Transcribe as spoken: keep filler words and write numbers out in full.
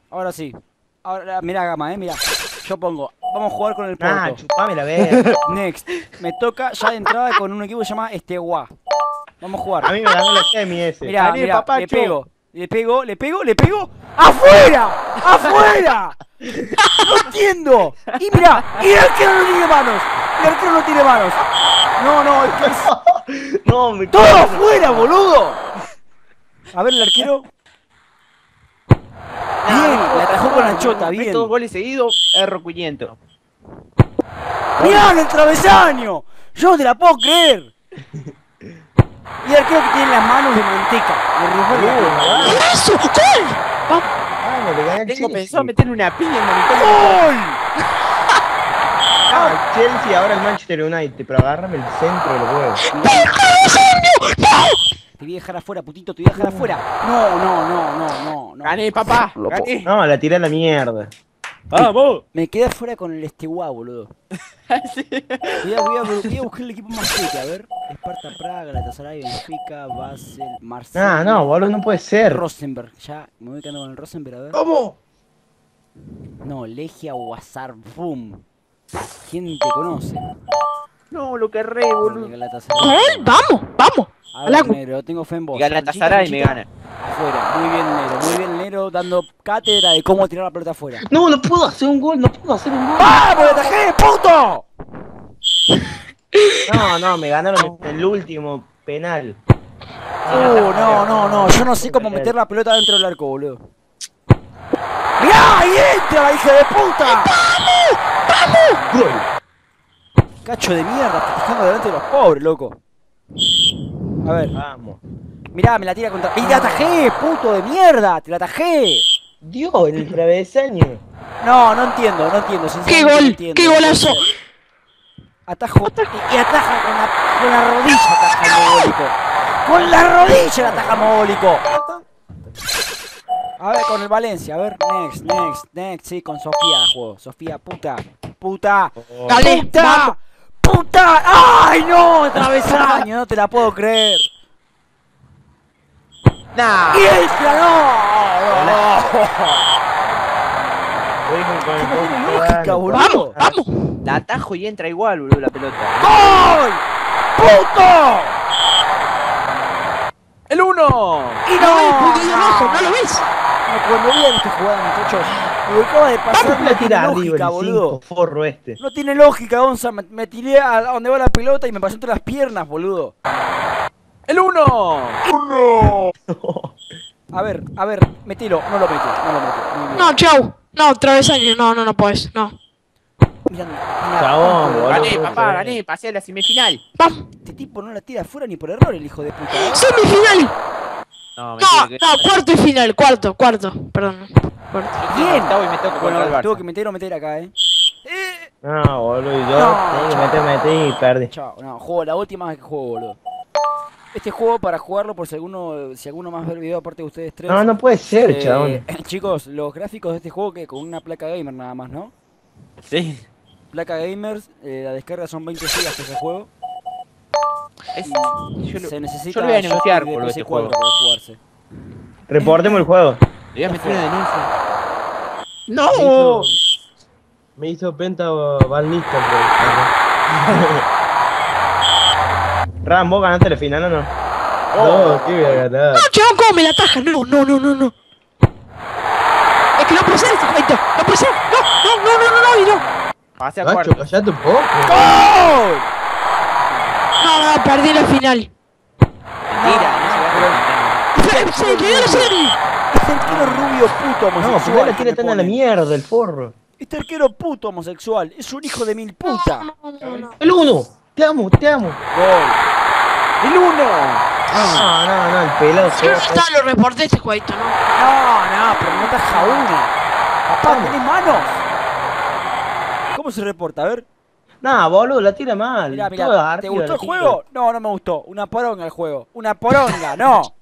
Ahora sí. Ahora, mirá, Gama, eh, mirá. Yo pongo, vamos a jugar con el Porto. Ah, chupame la verga. Next. Me toca ya de entrada con un equipo que se llama Esteguá. Vamos a jugar. A mí me ganó la semi ese. Mirá, Gané, mirá, papacho. le pego. Le pego, le pego, le pego. ¡Afuera! ¡Afuera! ¡No entiendo! Y mirá, y el arquero no tiene manos. El arquero no tiene manos. No, no, es que es... No, me ¡Todo afuera, boludo! A ver el arquero. Bien, la atajó con la chota, bien. Dos goles seguidos, erro quinientos. ¡Mirá en el travesaño! ¡Yo no te la puedo creer! Y el arquero que tiene las manos de manteca. Le rompió la pierna. ¿Qué es eso? ¡Gol! Vamos. Ah, no, le gané al Tengo Chelsea. pensado meterle una piña en el ¡Gol! Ah, el Chelsea, ahora el Manchester United, pero agárrame el centro del huevo. Te voy a dejar afuera, putito, te voy a dejar afuera. No, no, no, no, no, no. Gané, papá. Gané. No, la tiré a la mierda. ¡Vamos! Me quedé afuera con el Esteguá, boludo. Voy a, voy, a, voy a buscar el equipo más fuerte, a ver. Esparta Praga, Galatasaray, Benfica, Basel, Marsella. Ah, no, boludo, no puede ser. Rosenberg, ya, me voy quedando con el Rosenberg, a ver. ¿Cómo? No, Legia Wazar, boom. ¿Quién te conoce? No, lo querré, boludo. Galatasaray. Gol, vamos, vamos. A Hola. ver, negro, tengo fe en vos. Galatasaray me Chiquita, gana. Afuera, muy bien, negro, muy bien, negro, dando cátedra de cómo tirar la pelota afuera. No, no puedo hacer un gol, no puedo hacer un gol. ¡Vamos, le atajé, puto! No, no, me ganaron el último penal. Uh, no, no, no, yo no sé cómo meter la pelota dentro del arco, boludo. ¡Mirá! ¡Ahí entra la hija de puta! Gol. Cacho de mierda, festejando delante de los pobres, loco. A ver, Vamos. mirá, me la tira contra... ¡Y te atajé, puto de mierda! ¡Te la atajé! Dios, en el travesaño. No, no entiendo, no entiendo. ¡Qué sinceramente gol! no entiendo. ¡Qué golazo! Atajo y, y ataja con la, con la rodilla, ataja el mogólico. Con la rodilla el ataja el mogólico. A ver, con el Valencia, a ver, next, next, next, sí, con Sofía juego. Sofía, puta, puta, Dale, puta, vamos. puta. ¡Ay, no! Travesaño, no te la puedo creer. Nah. ¡Y extra, no! no, no. Con el No tiene poste lógica, gano, boludo. Vamos, vamos. La atajo y entra igual, boludo, la pelota. ¡Gol! ¡Puto! ¡El uno! ¡Y No, no! el puntillo rojo, ¿no lo ves? No, cuando vean esta jugada, muchachos, lo que acaba de pasar Vamos no la tiene tira arriba lógica, el boludo. cinco forro este. No tiene lógica, Gonza. Me, me tiré a donde va la pelota y me pasó entre las piernas, boludo. ¡El uno! A ver, a ver, metelo. No lo meto, no lo meto. Muy bien. No, chau. No, travesaño, no, no, no puedes, no. Mirá, mirá, Chabón, mirá, boludo. Gané, boludo, papá, boludo. gané. Pasé a la semifinal. Vamos. Este tipo no la tira afuera ni por error, el hijo de puta. ¿eh? Semifinal. No, No, no, cuarto y final, cuarto, cuarto, perdón. Cuarto. Bien. Octavo y me toca contra el Bueno, Barça. tuvo que meter o meter acá, eh. Eh. No, boludo, y yo No, tengo que chao. meter, meter y perdí. Chao, no, juego la última vez que juego, boludo. Este juego para jugarlo por si alguno, si alguno más ve el video aparte de ustedes tres. No, no puede ser, eh, chabón. Chicos, los gráficos de este juego que con una placa gamer nada más, ¿no? Sí. Placa gamers, eh, la descarga son veinte gigas de ese juego. Es- Y yo, lo, se necesita yo lo voy a denunciar joystick de por P este C cuatro juego. para jugarse. Reportemos el juego. Le voy a meter una denuncia. ¡No! Me hizo penta balnista, Ram, ¿vos ganaste la final o no? No, qué voy a ganar. No, chabón, ¿cómo me la ataja? No, no, no, no, no. Es que no puede ser este jueguito. No puede ser. No, no, no, no, no, no, y no. Pasé a Nacho, cuarto. callate un poco. ¡Gol! No, no, perdí la final. Mentira, no se va a Se, se quedó la serie. Este arquero rubio puto No, homosexual. ¿por qué la que tira me tan a la ponen. mierda el forro? Este arquero puto homosexual es un hijo de mil puta. No, no, no. El uno, te amo, te amo. Gol. ¡El uno! No, no, no, el pelado se Yo va no estaba, lo reporté este jueguito, ¿no? No, no, pero no taja una. Papá, tenés manos. ¿Cómo se reporta? A ver. No, boludo, la tira mal. Mirá, Toda mirá. ¿Te arriba gustó la el tira. juego? No, no me gustó. Una poronga el juego. Una poronga, no.